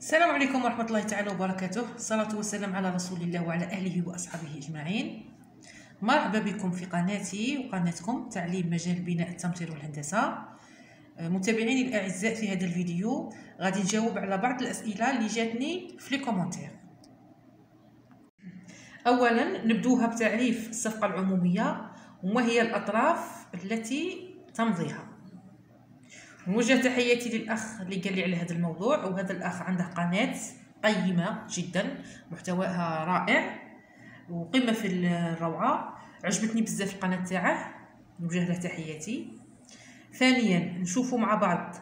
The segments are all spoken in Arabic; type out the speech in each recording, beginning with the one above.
السلام عليكم ورحمة الله تعالى وبركاته. الصلاة والسلام على رسول الله وعلى أهله وأصحابه أجمعين. مرحبا بكم في قناتي وقناتكم تعليم مجال بناء التمطير والهندسة. متابعيني الأعزاء، في هذا الفيديو غادي نجاوب على بعض الأسئلة اللي جاتني في لي كومونتير. أولا نبدوها بتعريف الصفقة العمومية وما هي الأطراف التي تمضيها. نوجه تحياتي للاخ اللي قال لي على هذا الموضوع، وهذا الاخ عنده قناه قيمه جدا، محتواها رائع وقمه في الروعه، عجبتني بزاف القناه تاعه، نوجه له تحياتي. ثانيا نشوفوا مع بعض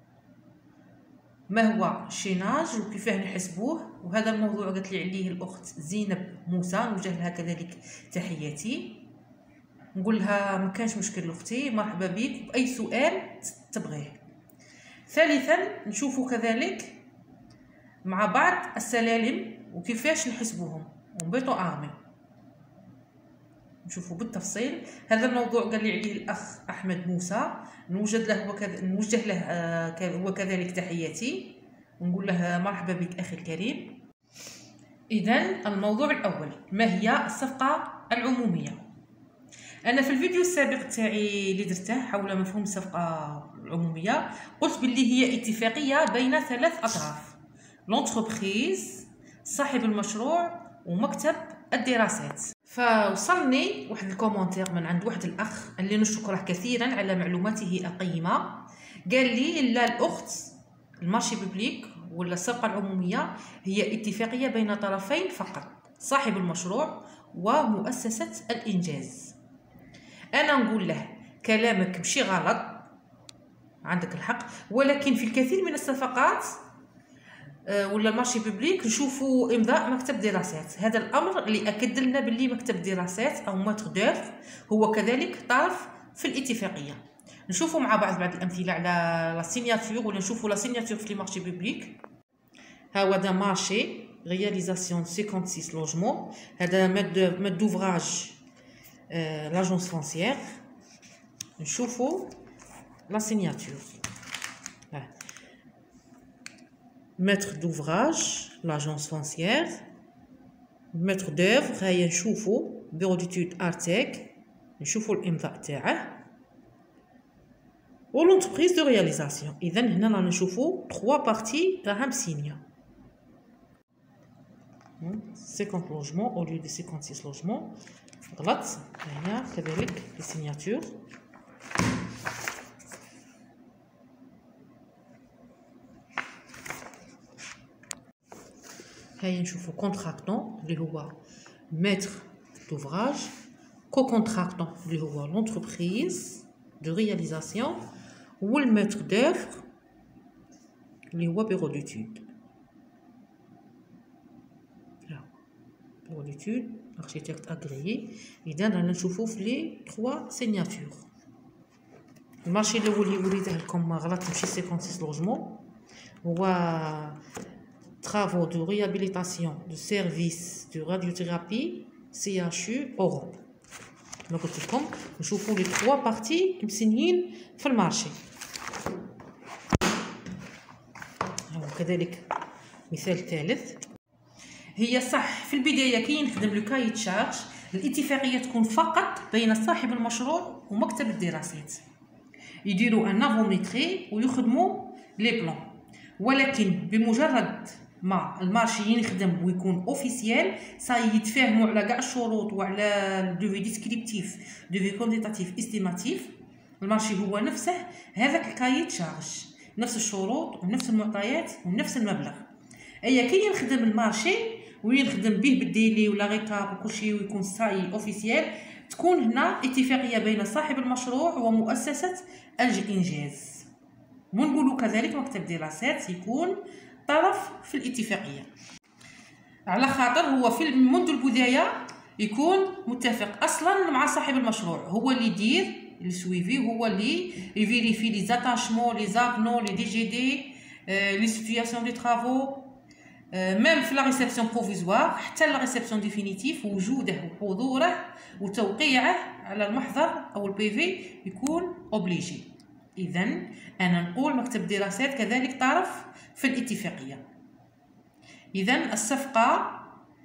ما هو الشيناج وكيفاه نحسبوه، وهذا الموضوع قالت لي عليه الاخت زينب موسى، نوجه لها كذلك تحياتي، نقول لها ما كانش مشكل اختي، مرحبا بك باي سؤال تبغيه. ثالثا نشوفوا كذلك مع بعض السلالم وكيفاش نحسبوهم، ونبيطو ارمي نشوفوا بالتفصيل. هذا الموضوع قال لي عليه الاخ احمد موسى، نوجه له هو كذلك تحياتي، ونقول له مرحبا بك اخي الكريم. اذا الموضوع الاول، ما هي الصفقه العموميه؟ انا في الفيديو السابق تاعي اللي درته حول مفهوم الصفقه العموميه قلت باللي هي اتفاقيه بين ثلاث اطراف: لونتربريز، صاحب المشروع، ومكتب الدراسات. فوصلني واحد الكومنتير من عند واحد الاخ اللي نشكره كثيرا على معلوماته القيمه، قال لي لا الاخت، المارشي بوبليك ولا الصفقه العموميه هي اتفاقيه بين طرفين فقط: صاحب المشروع ومؤسسه الانجاز. انا نقول له كلامك ماشي غلط، عندك الحق، ولكن في الكثير من الصفقات ولا المارشي بوبليك نشوفوا امضاء مكتب دراسات. هذا الامر اللي اكد لنا باللي مكتب دراسات او ماتر دوف هو كذلك طرف في الاتفاقيه. نشوفوا مع بعض الامثله على لا سيناتور، ولا نشوفوا لا سيناتور في المارشي بوبليك. هذا مارشي رياليزاسيون 56 لوجمون، هذا مد دوفراج لاجونس فونسيير. نشوفوا لا سيناتور، ماتر دوفراج لاجونس فونسيير، ماتر دوفر هيا نشوفوا بيرو ديتود ارتيك، نشوفوا الامضاء تاعه، و لونتربريز دو رياليزاسيون. اذا هنا رانا نشوفوا 3 بارتي راها مسينيه: 50 لوجمون او ليو دي 56 لوجمون. غلط، هنا كذلك لي سيناتور. هيا نشوفوا كونتراكتون اللي هو ماتر دوفراج، كو كونتراكتون اللي هو لونتربريز دو رياليزاسيون، والماتر دوفر اللي هو بيرو ديتود. بيرو ديتود اركيتكت اغريي. اذا رانا نشوفوا في لي 3 سيناتور. المارشي الاول اللي وريته لكم غلط، ماشي 56 لوجمون، هو travaux de réhabilitation de services de radiothérapie CHU Europe. ما قلت لكم نشوفوا لي 3 بارتي مسنيين في المارشي. وكذلك مثال ثالث، هي صح في البدايه كي نخدم لو كاي تشارج الاتفاقيه تكون فقط بين صاحب المشروع ومكتب الدراسات، يديروا ان افوميتري ويخدموا لي بلان، ولكن بمجرد ما المارشي يخدم ويكون اوفيسيال يتفاهموا على كاع الشروط وعلى الدوفي ديسكريبتيف دوفي كونديتاتيف استيماتيف، المارشي هو نفسه هذاك الكاي تشارج، نفس الشروط ونفس المعطيات ونفس المبلغ. اي كي يخدم المارشي ويخدم به بالديلي ولا ريكاب وكلشي ويكون ساي اوفيسيال، تكون هنا اتفاقيه بين صاحب المشروع ومؤسسه الانجاز، ونقولوا كذلك مكتب دراسات يكون طرف في الاتفاقيه، على خاطر هو في منذ البدايه يكون متفق اصلا مع صاحب المشروع، هو اللي يدير السويفي، هو اللي يفيريفي لي زاتاشمون لي زابنو لي دي جي دي لي سيتوياسيون دي ترافو، ميم في لا ريسبسيون بروفيزوار حتى لا ريسبسيون ديفينيتيف، وجوده وحضوره وتوقيعه على المحضر او البي في يكون اوبليجي. اذا انا نقول مكتب دراسات كذلك طرف في الاتفاقيه. اذا الصفقه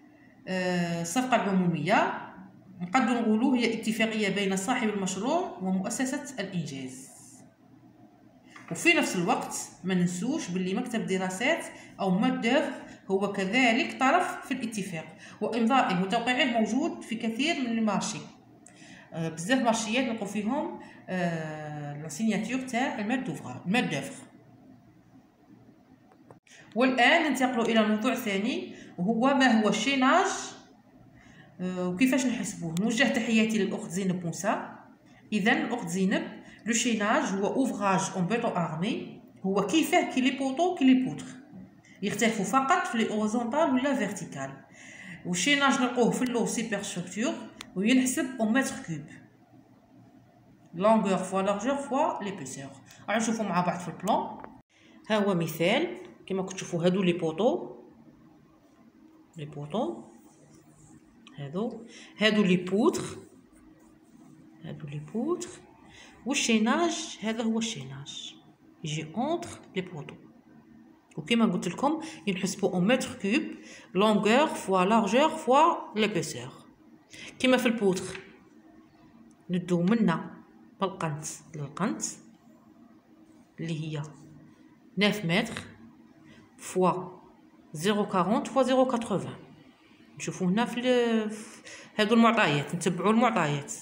العموميه نقدر نقولوا هي اتفاقيه بين صاحب المشروع ومؤسسه الانجاز. وفي نفس الوقت ما ننسوش باللي مكتب دراسات او مادوف هو كذلك طرف في الاتفاق، وامضائه وتوقيعه موجود في كثير من المارشي. بزاف مارشيات نلقوا فيهم لا سيناتور تاع المادوف. والان ننتقل الى موضوع ثاني، وهو ما هو الشيناج وكيفاش نحسبوه. نوجه تحياتي للاخت زينب موسى. اذا الاخت زينب، لو شيناج هو اوفراج اون بيتون ارمي، هو كيفاه كي لي بوطو كي لي بوتر، يختلفوا فقط في لي اوريزونتال ولا فيرتيكال. والشيناج نلقوه في اللو سوبرستركتور وينحسب اون متر كوب، لونغور فوا لارجور فوا ليبيسور. راح نشوفوا مع بعض في البلان. ها هو مثال كما كتشوفوا، هادو لي بوطو هادو لي بوتر، والشيناج هذا هو الشيناج يجي اونتر لي بوطو. وكما قلت لكم ينحسبوا اون متر كوب، لونغور فوا لارجور فوا ليبيسور. كما في البوتر ندو منا بالقنت للقنت اللي هي 9 متر فوا 0.40 فوا 0.80. نشوفوا هنا في هادو المعطيات، نتبعوا المعطيات،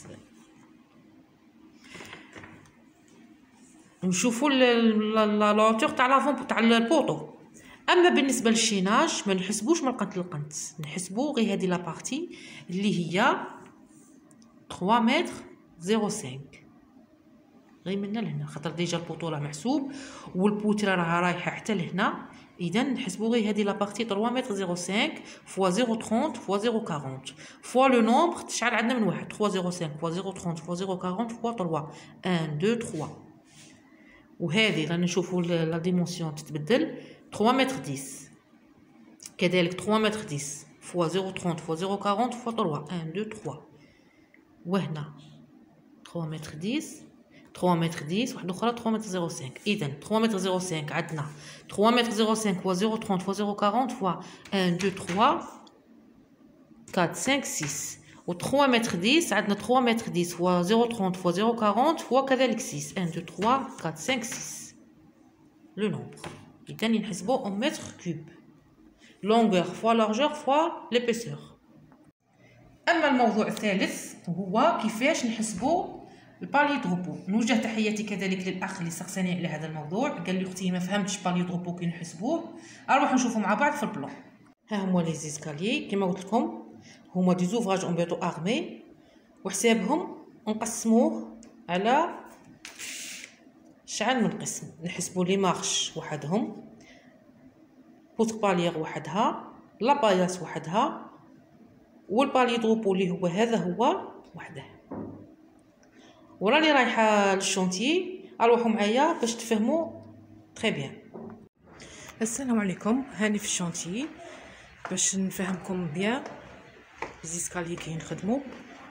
نشوفوا لا لونتور تاع لافون تاع البوطو. اما بالنسبه للشيناج ما نحسبوش من القنت للقنت، نحسبوا غير هذه لا بارتي اللي هي 3 متر 0.5 غير منا لهنا، خاطر ديجا البوطو راه محسوب والبوتره راه رايحه حتى لهنا. اذا نحسبوا غير هذه لا بارتي 3 متر 0.5 فوا 0.30 فوا 0.40 فوا لو نومبر تشعل عندنا من واحد 3.05 فوا 0.30 فوا 0.40 فوا 3 1 2 3. وهذه رانا نشوفوا لا ديمونسيون تتبدل 3 متر 10، كذلك 3 متر 10 فوا 0.30 فوا 0.40 فوا 3 1 2 3. وهنا 3 متر 10 واحده اخرى 3 متر 0.5. اذا 3 متر 0.5 عندنا 3 متر 0.5 فوا 0.30 فوا 0.40 فوا 1 2 3 4 5 6. و 3 متر 10 عندنا 3 متر 10 فوا 0.30 فوا 0.40 فوا كذلك 6 1 2 3 4 5 6 لو نومبر. اذا نحسبوا اون متر كوب، لونغور فوا لارجور فوا ليبيسور. اما الموضوع الثالث هو كيفاش نحسبوا البالي دروبو. نوجه تحياتي كذلك للاخ اللي سقساني على هذا الموضوع، قال لي اختي ما فهمتش بالي دروبو كي نحسبوه. نروح نشوفوا مع بعض في البلان. ها هما لي زيسكاليي كما قلت لكم، هما دي زوفراج اون بيتو ارمي، وحسابهم نقسموه على شحال من قسم. نحسبوا لي مارش وحدهم، بوتر باليير وحدها، لا باياس وحدها، والبالي دروبو اللي هو هذا هو وحده. وراني رايحه للشونتي، اروحوا معايا باش تفهموا تري بيان. السلام عليكم، هاني في الشونتي باش نفهمكم بيان زيسكالي كي نخدموا.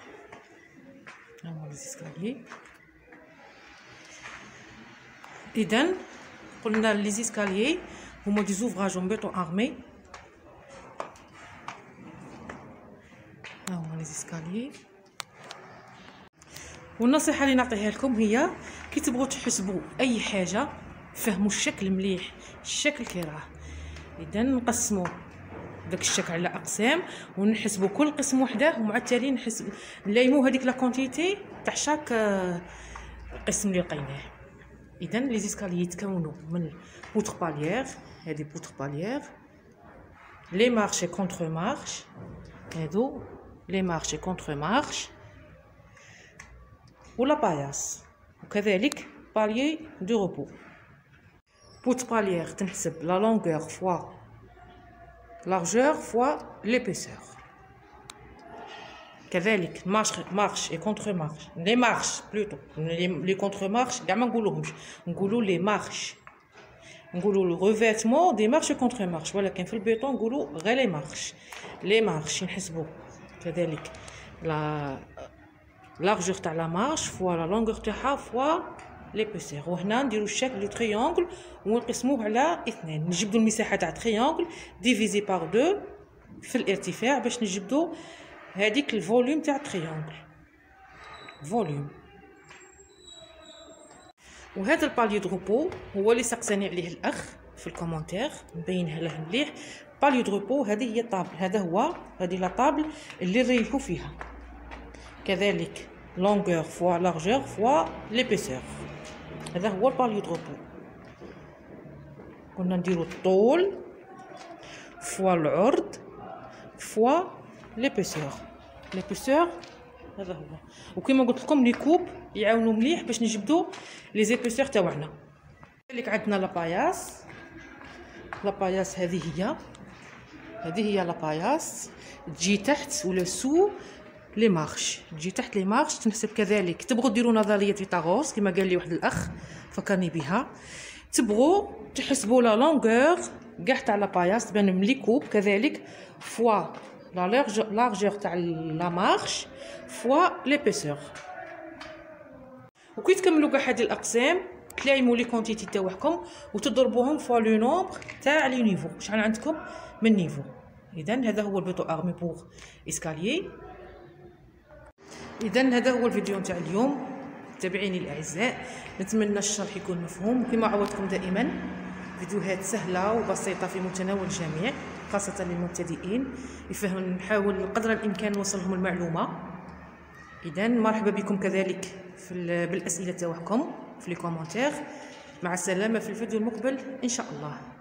هما زيسكالي. اذا قلنا لي زيسكالي هما دي زوفراج اون بيتون ارمي. هما لي زيسكالي. والنصيحه اللي نعطيها لكم هي كي تبغوا تحسبوا اي حاجه فهموا الشكل مليح، الشكل كي راه. اذا نقسموا داك الشكل على اقسام ونحسبوا كل قسم وحده، ومع التالي نحسب نلايموا هذيك لا كونتيتي تاع شاك قسم اللي لقيناه. اذا لي زيسكالي يتكونوا من بوتر باليير، هذه بوتر باليير، لي مارش كونتر مارش، هادو لي مارش كونتر مارش، ولا باياس، وكذلك باليي دو روبو. بوتر باليير تنحسب لا لونغور فوا لارجور فوا ليبيسور، كذلك مارش اي كونتر مارش، لي مارش بلوتو، لي كونتر مارش كاع ما نقولوهمش، نقولوا لي مارش، نقولوا لو ريفيتمون دي مارش كونتر مارش، ولكن في البيطون نقولوا غير لي مارش. لي مارش نحسبوا كذلك لا لارجور تاع لا مارش فوا لا لونغور تاعها فوا ليبيسور. وهنا نديرو الشكل دو تريونغل ونقسموه على 2، نجبدو المساحه تاع تريونغل ديفيزي بار 2 في الارتفاع باش نجبدو هذيك الفوليوم تاع تريونغل فوليوم. وهذا الباليو دروبو هو اللي سقساني عليه الاخ في الكومونتير، نبينها له مليح. باليو دروبو هذه هي الطابل، هذه لا طابل اللي نريحو فيها، كذلك لونغور فوا لارجور فوا ليبيسور. هذا هو الباليو دروبو. كنا نديرو الطول فوا العرض فوا ليبيسور. هذا هو. وكما قلت لكم لي كوب يعاونوا مليح باش نجبدو لي زيبيسور تاعنا. كذلك عندنا لاباياس. هذه هي لاباياس تجي تحت ولا سو لي مارش، تجي تحت لي مارش. تنحسب كذلك تبغوا ديروا نظريه فيتاغورس كما قال لي واحد الاخ فكرني بها، تبغوا تحسبوا لا لونغور كاع تاع لاباياس تبان ملي كوب، كذلك فوا لا لارجور تاع لا مارش فوا ليبيسور. وكي تكملوا كاع هذه الاقسام تلايموا لي كونتيتي تاعكم وتضربوهم فوا لو نومبر تاع لي نيفو، شحال عندكم من نيفو. اذا هذا هو البيتو ارمي بوغ اسكاليي. اذا هذا هو الفيديو نتاع اليوم. متابعيني الاعزاء، نتمنى الشرح يكون مفهوم. كما عودتكم دائما فيديوهات سهله وبسيطه في متناول الجميع، خاصه للمبتدئين، نحاول قدر الامكان نوصلهم المعلومه. اذا مرحبا بكم كذلك بالاسئله تاعكم في لي كومونتير. مع السلامه في الفيديو المقبل ان شاء الله.